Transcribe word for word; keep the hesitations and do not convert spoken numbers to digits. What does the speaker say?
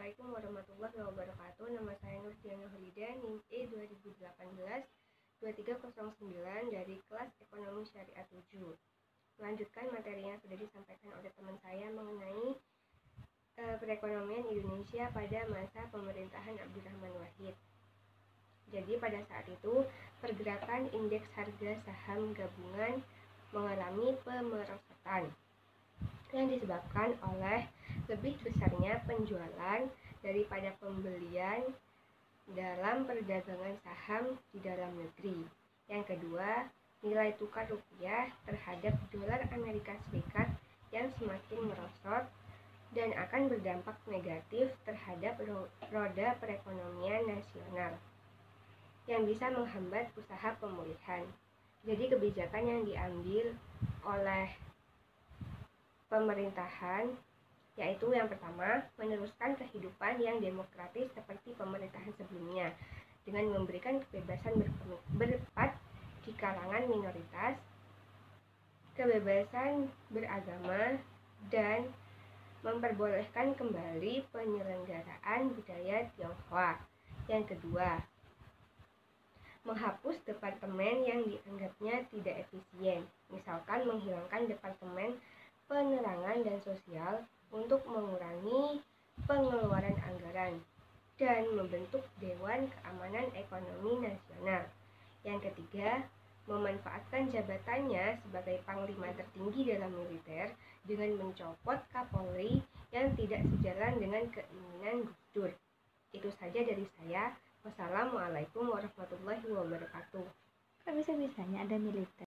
Assalamualaikum warahmatullahi wabarakatuh. Nama saya Nur Diana Hulida, N I M E dua ribu delapan belas dua tiga nol sembilan dari kelas Ekonomi Syariah tujuh. Melanjutkan materi yang sudah disampaikan oleh teman saya mengenai e, perekonomian Indonesia pada masa pemerintahan Abdurrahman Wahid. Jadi pada saat itu pergerakan indeks harga saham gabungan mengalami pemerosotan yang disebabkan oleh lebih besarnya penjualan daripada pembelian dalam perdagangan saham di dalam negeri. Yang kedua, nilai tukar rupiah terhadap dolar Amerika Serikat yang semakin merosot dan akan berdampak negatif terhadap roda perekonomian nasional yang bisa menghambat usaha pemulihan. Jadi kebijakan yang diambil oleh pemerintahan yaitu yang pertama, meneruskan kehidupan yang demokratis seperti pemerintahan sebelumnya dengan memberikan kebebasan berpendapat di kalangan minoritas, kebebasan beragama, dan memperbolehkan kembali penyelenggaraan budaya Tionghoa. Yang kedua, menghapus departemen yang dianggapnya tidak efisien, misalkan menghilangkan departemen penerangan dan sosial untuk mengurangi pengeluaran anggaran dan membentuk Dewan Keamanan Ekonomi Nasional. Yang ketiga, memanfaatkan jabatannya sebagai panglima tertinggi dalam militer dengan mencopot Kapolri yang tidak sejalan dengan keinginan Gus Dur. Itu saja dari saya. Wassalamualaikum warahmatullahi wabarakatuh. Kok bisa-bisanya ada militer?